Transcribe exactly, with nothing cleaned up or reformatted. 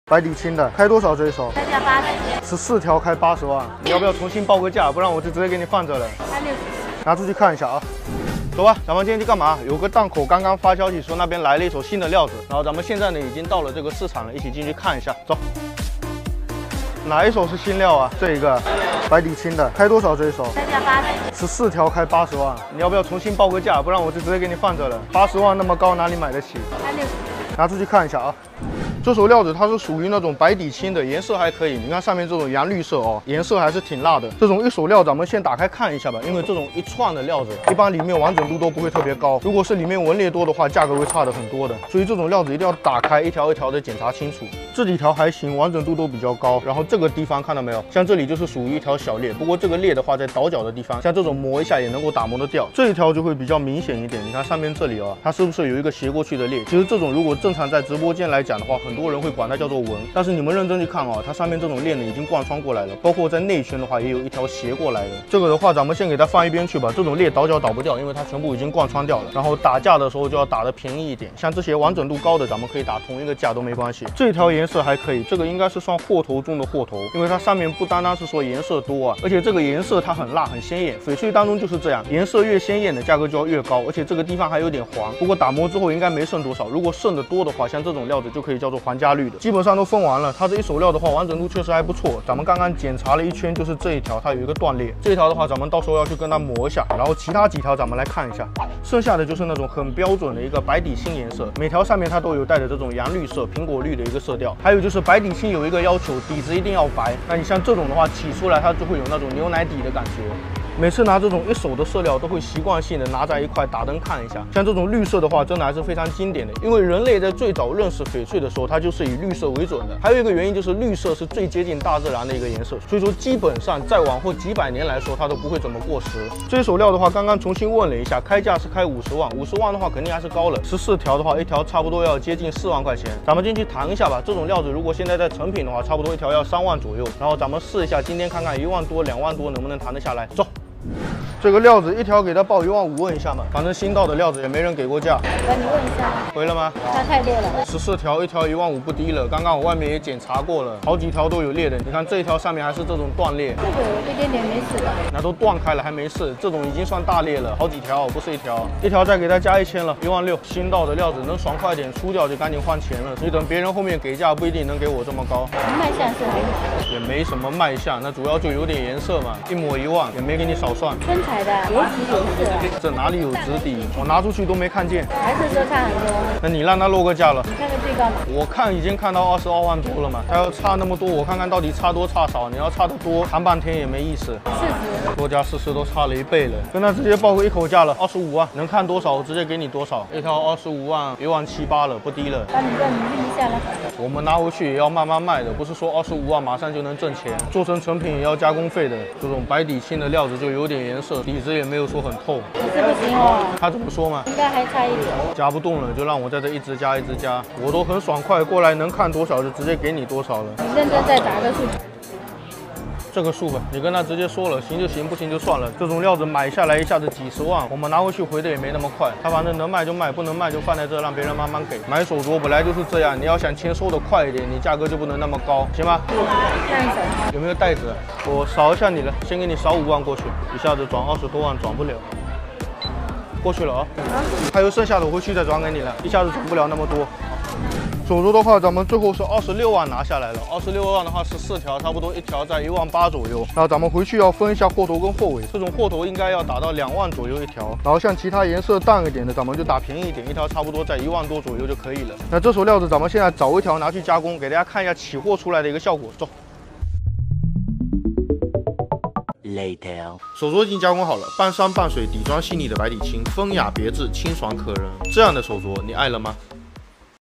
白底青的，开多少这一手？ 开价八十。 十四条开八十万，你要不要重新报个价？不然我就直接给你放着了。 开六十。 拿出去看一下啊。走吧，咱们今天去干嘛？有个档口刚刚发消息说那边来了一手新的料子，然后咱们现在呢已经到了这个市场了，一起进去看一下。走。哪一手是新料啊？这一个白底青的，开多少这一手？ 开价八十。 十四条开八十万，你要不要重新报个价？不然我就直接给你放着了。八十万那么高，哪里买得起？ 开六十。 拿出去看一下啊。这手料子它是属于那种白底青的，颜色还可以。你看上面这种洋绿色哦，颜色还是挺辣的。这种一手料，咱们先打开看一下吧。因为这种一串的料子，一般里面完整度都不会特别高。如果是里面纹理多的话，价格会差的很多的。所以这种料子一定要打开，一条一条的检查清楚。这几条还行，完整度都比较高。然后这个地方看到没有？像这里就是属于一条小裂，不过这个裂的话在倒角的地方，像这种磨一下也能够打磨得掉。这一条就会比较明显一点。你看上面这里啊，它是不是有一个斜过去的裂？其实这种如果正常在直播间来讲的话，很多人会管它叫做纹，但是你们认真去看啊，它上面这种链呢已经贯穿过来了，包括在内圈的话也有一条斜过来的。这个的话，咱们先给它放一边去吧。这种裂倒角倒不掉，因为它全部已经贯穿掉了。然后打价的时候就要打得便宜一点，像这些完整度高的，咱们可以打同一个价都没关系。这条颜色还可以，这个应该是算货头中的货头，因为它上面不单单是说颜色多啊，而且这个颜色它很辣很鲜艳。翡翠当中就是这样，颜色越鲜艳的价格就要越高，而且这个地方还有点黄，不过打磨之后应该没剩多少。如果剩的多的话，像这种料子就可以叫做皇家绿的。基本上都分完了，它这一手料的话，完整度确实还不错。咱们刚刚检查了一圈，就是这一条它有一个断裂，这一条的话，咱们到时候要去跟它磨一下。然后其他几条咱们来看一下，剩下的就是那种很标准的一个白底青颜色，每条上面它都有带着这种洋绿色、苹果绿的一个色调。还有就是白底青有一个要求，底子一定要白。那你像这种的话，起出来它就会有那种牛奶底的感觉。每次拿这种一手的色料，都会习惯性的拿在一块打灯看一下。像这种绿色的话，真的还是非常经典的。因为人类在最早认识翡翠的时候，它就是以绿色为准的。还有一个原因就是绿色是最接近大自然的一个颜色，所以说基本上再往后几百年来说，它都不会怎么过时。这一手料的话，刚刚重新问了一下，开价是开五十万，五十万的话肯定还是高了。十四条的话，一条差不多要接近四万块钱。咱们进去谈一下吧。这种料子如果现在在成品的话，差不多一条要三万左右。然后咱们试一下，今天看看一万多、两万多能不能谈得下来。走。这个料子一条给他报一万五，问一下嘛，反正新到的料子也没人给过价。 来，你问一下。 回了吗？ 它太裂了。 十四条，一条一万五不低了。刚刚我外面也检查过了，好几条都有裂的。你看这一条上面还是这种断裂， 这个一点点没事的。 那都断开了还没事，这种已经算大裂了，好几条不是一条。一条再给他加一千了，一万六。新到的料子能爽快点出掉就赶紧换钱了。你等别人后面给价不一定能给我这么高。 卖相是很好， 也没什么卖相，那主要就有点颜色嘛，一抹一万也没给你少算。 真材的，有底有色。 这哪里有质地？我拿出去都没看见。 还是说差很多？ 那你让他落个价了。 你看看最高嘛。 我看已经看到二十二万多了嘛，他要差那么多，我看看到底差多差少。你要差得多，谈半天也没意思。 四十。 多加四十都差了一倍了，跟他直接报个一口价了，二十五万，能看多少我直接给你多少。一条二十五万，一万七八了，不低了。 那你让你运一下了。我们拿回去也要慢慢卖的，不是说二十五万马上就能挣钱。做成成品也要加工费的。这种白底青的料子就有点颜色，底子也没有说很透。 底子不行哦。 他怎么说嘛？ 应该还差一点。 加不动了，就让我在这一直加一直加，我都很爽快，过来能看多少就直接给你多少了。 你认真再打个数。 这个数吧，你跟他直接说了，行就行，不行就算了。这种料子买下来一下子几十万，我们拿回去回的也没那么快。他反正能卖就卖，不能卖就放在这，让别人慢慢给。买手镯本来就是这样，你要想钱收的快一点，你价格就不能那么高，行吗？ 看一下有没有袋子？我扫一下你了，先给你扫五万过去，一下子转二十多万转不了。过去了啊，还有剩下的我回去再转给你了，一下子转不了那么多。手镯的话，咱们最后是二十六万拿下来了。二十六万的话，十四条，差不多一条在一万八左右。那咱们回去要分一下货头跟货尾，这种货头应该要打到两万左右一条。然后像其他颜色淡一点的，咱们就打便宜一点，一条差不多在一万多左右就可以了。那这手料子，咱们现在找一条拿去加工，给大家看一下起货出来的一个效果。走。Later， 手镯已经加工好了，半山半水底妆细腻的白底青，风雅别致，清爽可人。这样的手镯你爱了吗？